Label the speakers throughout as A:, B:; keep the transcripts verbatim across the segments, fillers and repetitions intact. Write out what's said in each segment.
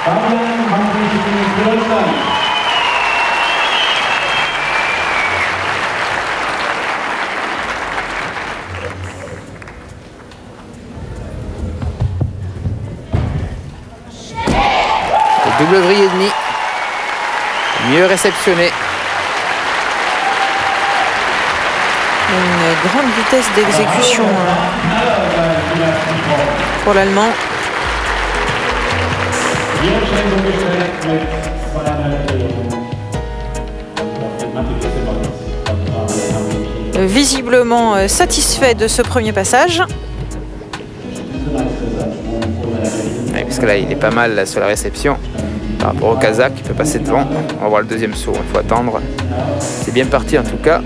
A: Double vrille et demi. Mieux réceptionné.
B: Une grande vitesse d'exécution pour l'Allemand. Visiblement satisfait de ce premier passage.
A: Ouais, parce que là, il est pas mal là, sur la réception. Par rapport au Kazakh, il peut passer devant. On va voir le deuxième saut, il faut attendre. C'est bien parti en tout cas.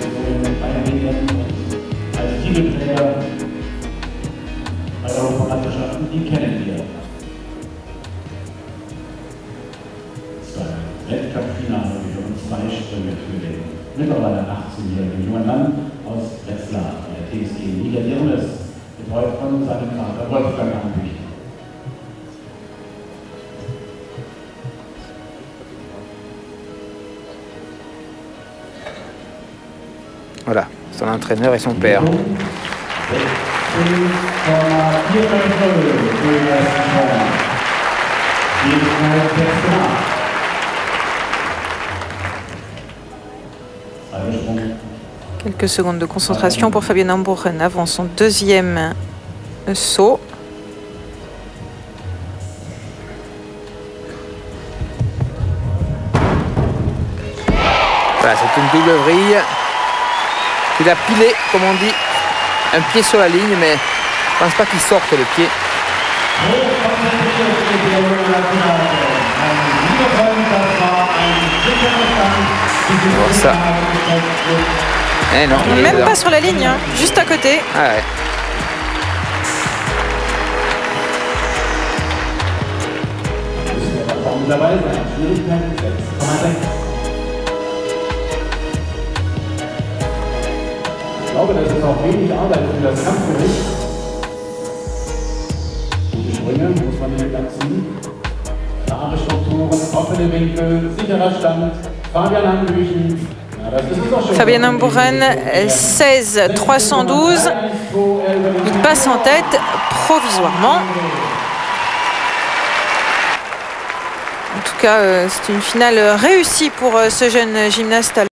A: Voilà, son entraîneur et son père.
B: Quelques secondes de concentration pour Fabian Ambuchen avant son deuxième saut.
A: Voilà, c'est une double vrille. Il a pilé, comme on dit, un pied sur la ligne, mais je ne pense pas qu'il sorte le pied. Bon, ça. Eh non, il
B: Même
A: est
B: pas sur la ligne, hein, juste à côté.
A: Ah ouais.
C: Ich glaube, das ist auch wenig Arbeit für das Kampfgericht. Gute Sprünge, muss man hier ganz ziehen. Klare Strukturen, offene Winkel, sicherer Stand. Fabian Hangbüchen.
B: Fabian Ambuchen, seize trois cent douze. Il passe en tête provisoirement. En tout cas, c'est une finale réussie pour ce jeune gymnaste.